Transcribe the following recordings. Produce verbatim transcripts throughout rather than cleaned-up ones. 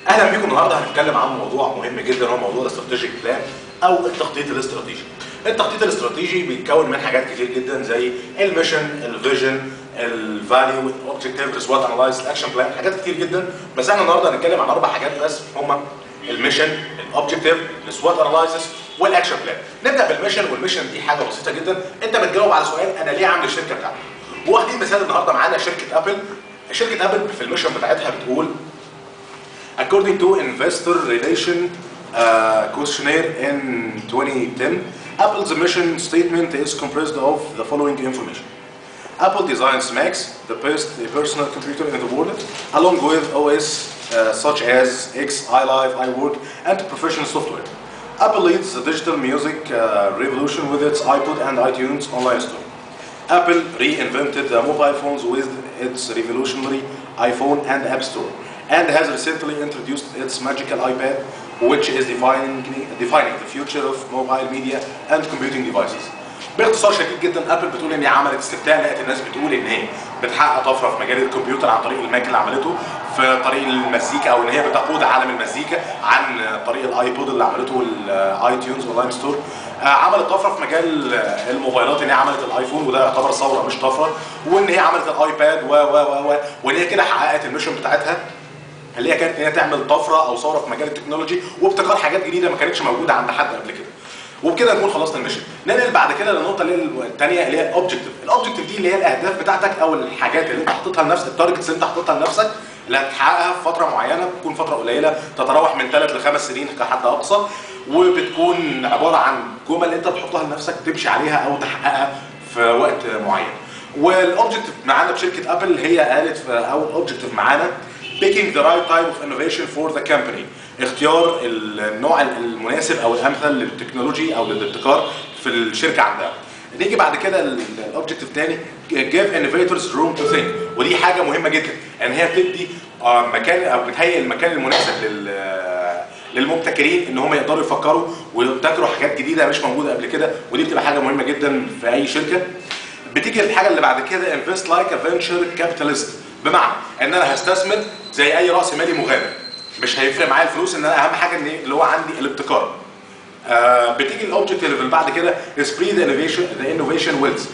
اهلا بيكم. النهارده هنتكلم عن موضوع مهم جدا وهو موضوع الاستراتيجيك بلان او التخطيط الاستراتيجي. التخطيط الاستراتيجي بيتكون من حاجات كتير جدا زي الميشن، الفيجن، الفاليو، الاوبجكتيف، السوات انالايز، الاكشن بلان، حاجات كتير جدا. بس احنا النهارده هنتكلم عن اربع حاجات بس، هما الميشن، الاوبجكتيف، السوات انالايسيس، والاكشن بلان. نبدا بالميشن، والميشن دي حاجه بسيطه جدا، انت بتجاوب على سؤال انا ليه عامل الشركه بتاعتي. واخدين مثال النهارده معانا شركه ابل. شركه ابل في الميشن بتاعتها بتقول According to Investor Relation uh, Questionnaire in twenty ten, Apple's mission statement is comprised of the following information. Apple designs Macs, the best personal computer in the world, along with O S uh, such as X, iLife, iWork, and professional software. Apple leads the digital music uh, revolution with its iPod and iTunes online store. Apple reinvented the mobile phones with its revolutionary iPhone and App Store, and has recently introduced its magical iPad, which is defining, defining the future of mobile media and computing devices. باختصار شديد جدا، ابل بتقول ان هي عملت استفتاء، لقت الناس بتقول ان هي بتحقق طفره في مجال الكمبيوتر عن طريق الماك اللي عملته، في طريق المزيكا، او ان هي بتقود عالم المزيكا عن طريق الايبود اللي عملته الاي تيونز والايم ستور. عملت طفره في مجال الموبايلات، ان هي عملت الايفون وده يعتبر ثوره مش طفره، وان هي عملت الايباد و و و وان هي كده حققت الميشن بتاعتها اللي هي كانت ان هي تعمل طفره او ثوره في مجال التكنولوجي وابتكار حاجات جديده ما كانتش موجوده عند حد قبل كده. وبكده نكون خلصنا الميشن. ننقل بعد كده للنقطه اللي هي الثانيه اللي هي الاوبجكتيف. الاوبجكتيف دي اللي هي الاهداف بتاعتك او الحاجات اللي انت حاططها لنفسك، التارجتس اللي انت حاططها لنفسك اللي هتحققها في فتره معينه، بتكون فتره قليله تتراوح من ثلاث لخمس سنين كحد اقصى، وبتكون عباره عن جمل انت بتحطها لنفسك تمشي عليها او تحققها في وقت معين. والاوبجكتيف معانا بشركه ابل هي قالت او الاوبجكتيف معانا picking the right type of innovation for the company، اختيار النوع المناسب او الامثل للتكنولوجي او للابتكار في الشركه عندها. نيجي بعد كده الاوبجكتيف الثاني give innovators room to think، ودي حاجه مهمه جدا ان هي بتدي مكان او بتهيئ المكان المناسب لل للمبتكرين ان هم يقدروا يفكروا ويبتكروا حاجات جديده مش موجوده قبل كده، ودي بتبقى حاجه مهمه جدا في اي شركه. بتيجي الحاجه اللي بعد كده invest like a venture capitalist، بمعنى ان انا هستثمر زي اي راس مالي مغامر، مش هيفرق معايا الفلوس، ان انا اهم حاجه ان اللي هو عندي الابتكار. آه بتيجي الاوبجكت اللي بعد كده spread the innovation the innovation wealth،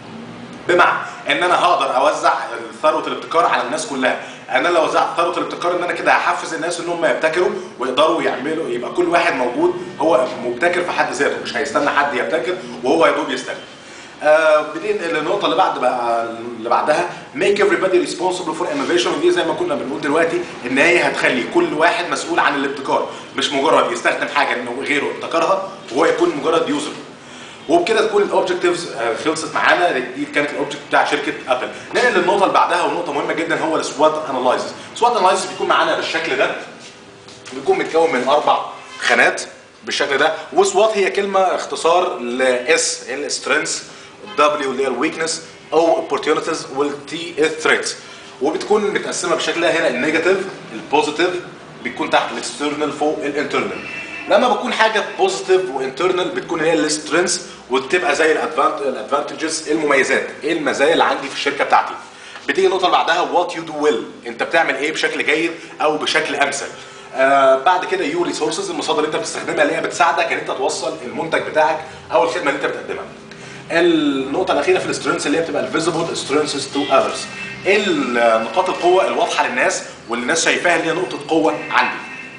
بمعنى ان انا هقدر اوزع ثروه الابتكار على الناس كلها. انا لو وزعت ثروه الابتكار ان انا كده هحفز الناس ان هم يبتكروا ويقدروا يعملوا، يبقى كل واحد موجود هو مبتكر في حد ذاته، مش هيستنى حد يبتكر وهو يا دوب يستنى. آه بدين النقطة اللي بعد بقى اللي بعدها make everybody responsible for innovation، ودي زي ما كنا بنقول دلوقتي ان هي هتخلي كل واحد مسؤول عن الابتكار، مش مجرد يستخدم حاجة انه غيره ابتكرها وهو يكون مجرد يوزر. وبكده تكون الاوبجكتيفز خلصت معانا. دي كانت الاوبجكت بتاع شركة ابل. ننقل للنقطة اللي بعدها، ونقطة مهمة جدا هو السوات انالايسيس. السوات انالايسيس بيكون معانا بالشكل ده، بيكون متكون من اربع خانات بالشكل ده. وسوات هي كلمة اختصار لاس السترينث، دبليو اللي هي الويكنس، او اوبورتيونيتيز، والتي الثريتس. وبتكون متقسمه بالشكل ده، هنا النيجاتيف، البوزيتيف بيكون تحت الاكسترنال، فوق الانترنال. لما بكون حاجه بوزيتيف وانترنال بتكون هي السترينث، وتبقى زي الادفانتجز، المميزات، ايه المزايا اللي عندي في الشركه بتاعتي. بتيجي النقطه اللي بعدها وات يو دو ويل، انت بتعمل ايه بشكل جيد او بشكل امثل. آه بعد كده يو ريسورسز، المصادر اللي انت بتستخدمها اللي هي بتساعدك ان انت توصل المنتج بتاعك او الخدمه اللي انت بتقدمها. النقطة الأخيرة في السترينث اللي هي بتبقى الفيزبل سترينثز تو اذرز، ايه نقاط القوة الواضحة للناس واللي الناس شايفاها اللي هي نقطة قوة عندي.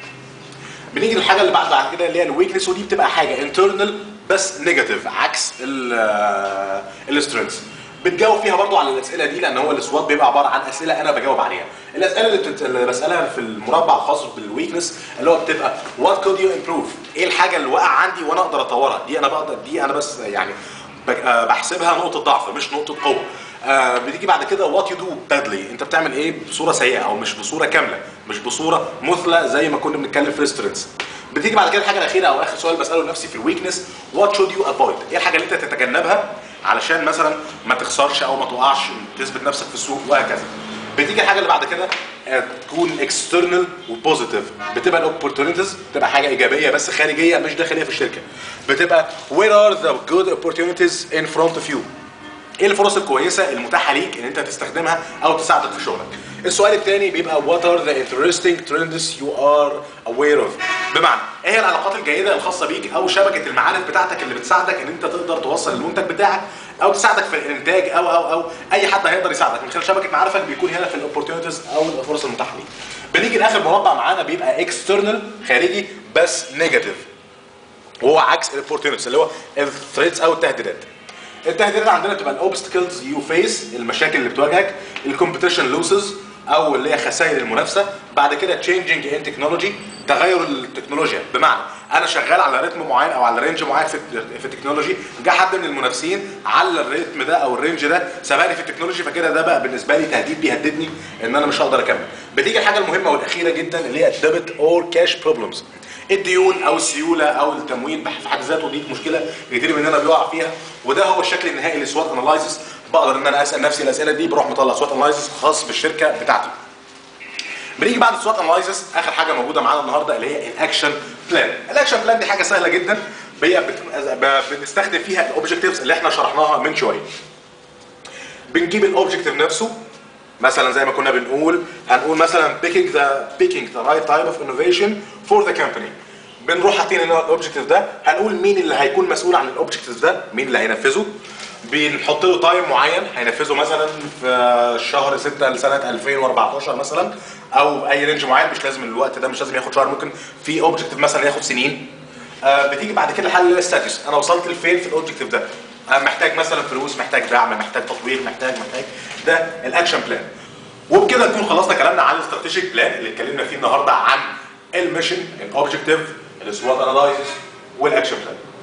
بنيجي للحاجة اللي بعد بعد كده اللي هي الويكنس، ودي بتبقى حاجة انترنال بس نيجاتيف عكس السترينث. بتجاوب فيها برضو على الأسئلة دي، لأن هو السوات بيبقى عبارة عن أسئلة أنا بجاوب عليها. الأسئلة اللي, بتت... اللي بسألها في المربع الخاص بالويكنس اللي هو بتبقى وات كود يو امبروف، ايه الحاجة اللي وقع عندي وأنا أقدر أطورها. دي أنا بقدر، دي أنا بس يعني بحسبها نقطة ضعف مش نقطة قوة. آه بتيجي بعد كده وات يو دو بادلي، انت بتعمل ايه بصورة سيئة او مش بصورة كاملة، مش بصورة مثلى زي ما كنا بنتكلم في السترينث. بتيجي بعد كده الحاجة الأخيرة او آخر سؤال بسأله لنفسي في الويكنس، وات شود يو افويد، ايه الحاجة اللي انت تتجنبها علشان مثلا ما تخسرش او ما تقعش، تثبت نفسك في السوق وهكذا. بتيجي الحاجه اللي بعد كده تكون اكسترنال وبوزيتيف، بتبقى الاوبورتونيتيز بتبقى حاجه ايجابيه بس خارجيه مش داخليه في الشركه. بتبقى where are the good opportunities in front of you، ايه الفرص الكويسه المتاحه ليك ان انت تستخدمها او تساعدك في شغلك. السؤال الثاني بيبقى what are the interesting trends you are aware of. بمعنى ايه هي العلاقات الجيده الخاصه بيك او شبكه المعارف بتاعتك اللي بتساعدك ان انت تقدر توصل المنتج بتاعك او تساعدك في الانتاج او او او اي حد هيقدر يساعدك من خلال شبكه معارفك بيكون هنا في الاوبورتيونيتيز او الفرص المتاحه ليك. بنيجي لاخر مربع معانا بيبقى اكسترنال خارجي بس نيجاتيف، وهو عكس الاوبورتيونيتيز اللي هو الثريتس او التهديدات. التهديدات عندنا بتبقى الاوبستكلز يو فيس، المشاكل اللي بتواجهك، الكومبيتيشن لوسز او اللي هي خسائر المنافسه، بعد كده تشينجينج ان تكنولوجي، تغير التكنولوجيا. بمعنى انا شغال على رتم معين او على رينج معين في في التكنولوجي، جه حد من المنافسين على الريتم ده او الرينج ده سبقني في التكنولوجي، فكده ده بقى بالنسبه لي تهديد بيهددني ان انا مش هقدر اكمل. بتيجي الحاجه المهمه والاخيره جدا اللي هي الديبت اور كاش بروبلمز، الديون او السيوله او التمويل في حد ذاته دي مشكله كتير مننا بيقع فيها، وده هو الشكل النهائي للسوات انالايزس. بقدر ان انا اسال نفسي الاسئله دي، بروح مطلع سوات انالايزس خاص بالشركه بتاعتي. بنيجي بعد السوات انالايزس اخر حاجه موجوده معانا النهارده اللي هي الاكشن بلان. الاكشن بلان دي حاجه سهله جدا، بنستخدم فيها الاوبجكتيفز اللي احنا شرحناها من شويه. بنجيب الاوبجكتيف نفسه، مثلا زي ما كنا بنقول هنقول مثلا picking the picking the right type of innovation for the company. بنروح حاطين هنا الاوبجكتيف ده، هنقول مين اللي هيكون مسؤول عن الاوبجكتيف ده، مين اللي هينفذه. بنحط له تايم معين هينفذه مثلا في شهر ستة لسنه ألفين وأربعتاشر مثلا، او اي رينج معين، مش لازم الوقت ده مش لازم ياخد شهر، ممكن في اوبجكتيف مثلا ياخد سنين. آه بتيجي بعد كده الحل الستاتس، انا وصلت لفين في الاوبجكتيف ده، آه محتاج مثلا فلوس، محتاج دعم، محتاج تطوير، محتاج محتاج ده الاكشن بلان. وبكده نكون خلصنا كلامنا عن الاستراتيجيك بلان اللي اتكلمنا فيه النهارده عن الميشن، الاوبجكتيف، السوات انالايزس والاكشن بلان.